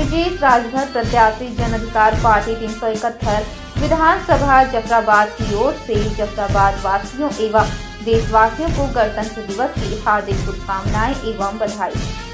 ब्रिजेश राजभर प्रत्याशी जन अधिकार पार्टी 371 विधानसभा जफराबाद की ओर से जफराबाद वासियों एवं देशवासियों को गणतंत्र दिवस की हार्दिक शुभकामनाएं एवं बधाई।